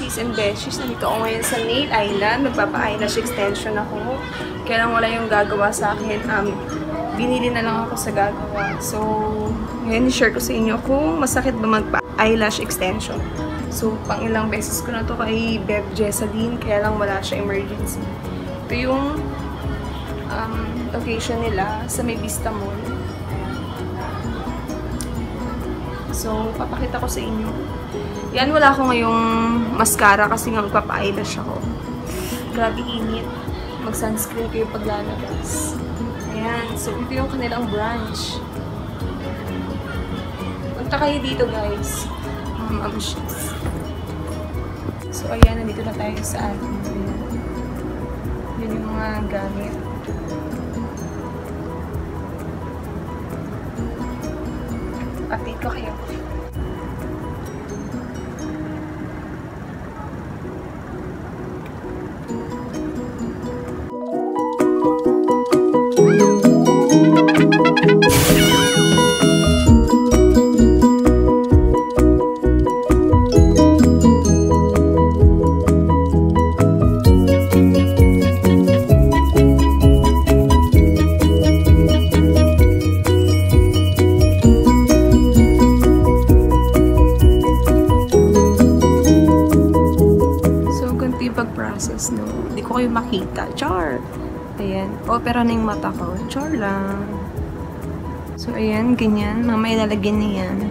Mamshis and Beshies. Nandito ako ngayon sa Nail Island. Magpapa-eyelash extension ako. Kaya lang wala yung gagawa sa akin. Binili na lang ako sa gagawa. So, ngayon i-share ko sa inyo kung masakit ba magpa-eyelash extension. So, pang ilang beses ko na to kay Beb Jessalyn. Kaya lang wala siya emergency. Ito yung location nila sa May Vista Mall. So, papakita ko sa inyo. Yan, wala ko ngayong mascara kasi nga magpapa-eyelash ako. Grabe init. Mag-sunscreen kayo pag lalabas. Ayan. So, ito yung kanilang branch. Punta kayo dito, guys. Mamshis. So, ayan. Nandito na tayo sa atin. Yun yung mga gamit. Update ko kayo. Pag-process, no? Hindi ko kayo makita. Char! Ayan. Opera na yung mata ko. Char lang. So, ayan. Ganyan. Mamaya lalagyan niya yan.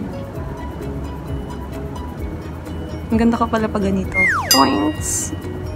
Ang ganda ka pala pag ganito. Points!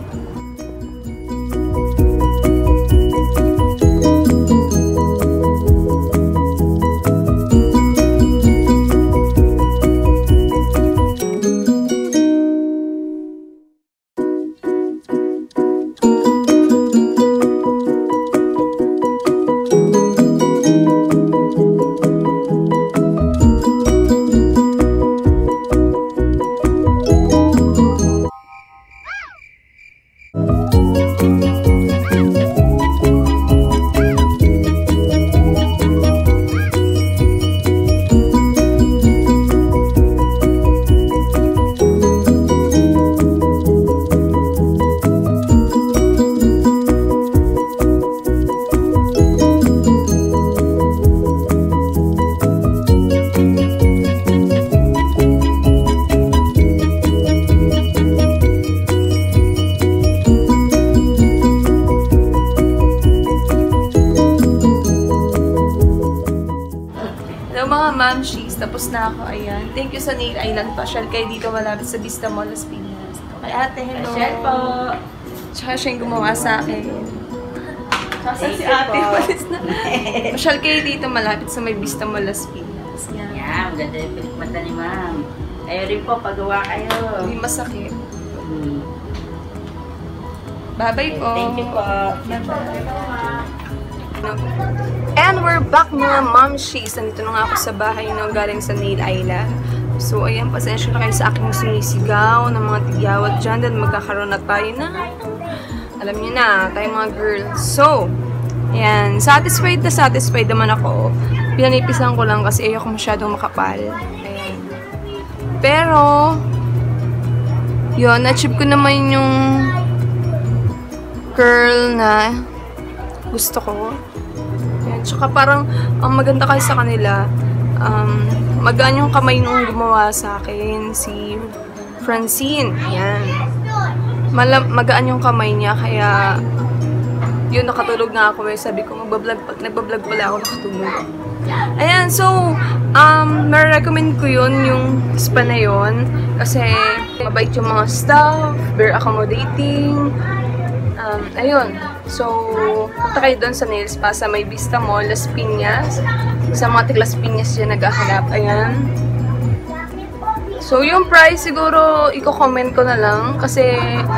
Mga Mamshis, tapos na ako, ayan. Thank you sa Nail Island. Pasyal kayo dito malapit sa Vista Mall, Las Piñas. Okay, ate, hello. Pasyal po. Tsaka siya yung gumawa sa akin. Tsaka si ate, walis na. Pasyal kayo dito malapit sa may Vista Mall, Las Piñas. Yan. Yan, ganda yung pilikmata ni ma'am. Ayaw rin po, pagawa kayo. Hindi masakit. Bye-bye po. Thank you po. And we're back mga Mamshis. Nandito na nga ako sa bahay no, galing sa Nail Island. So, ayan, pasensya na kayo sa aking sinisigaw ng mga tigyawat dyan dahil magkakaroon na tayo na, alam niyo na, tayong mga girls. So, ayan, satisfied naman ako. Pinanipisan ko lang kasi ayoko masyadong makapal. Ayan. Pero, yun, na-achieve ko naman yung curl na gusto ko. Tsaka parang, ang maganda kasi sa kanila, magaan yung kamay nung gumawa sa akin, si Francine. Ayan. Magaan yung kamay niya, kaya, yun, nakatulog nga ako. Sabi ko, nagbablog pala ako, nakatulog. Ayan, so, ma-recommend ko yun, yung spa na yun, kasi, mabait yung mga staff, very accommodating. Ayun. So, punta kayo doon sa nail spa sa May Vista Mall, Las Piñas. Sa mga tig-Las Piñas dyan naghahanap. Ayan. So, yung price siguro, i-comment ko na lang. Kasi,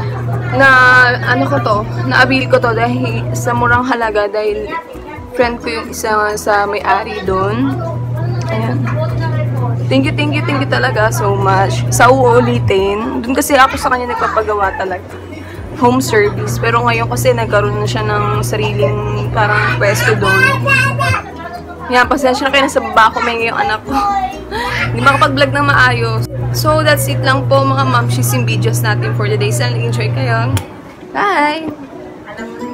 na-avail ko to dahil sa murang halaga. Dahil, friend ko yung isa sa may-ari doon. Ayan. Thank you talaga so much. Sa uulitin. Doon kasi ako sa kanya nagpapagawa talaga. Home service. Pero ngayon kasi nagkaroon na siya ng sariling parang pwesto doon. Yan, pasensya na kayo, nasa baba ako, may yung anak ko. Hindi makapag-vlog ng maayos. So, that's it lang po mga mamshis yung videos natin for the day. Sana nag-enjoy kayo. Bye!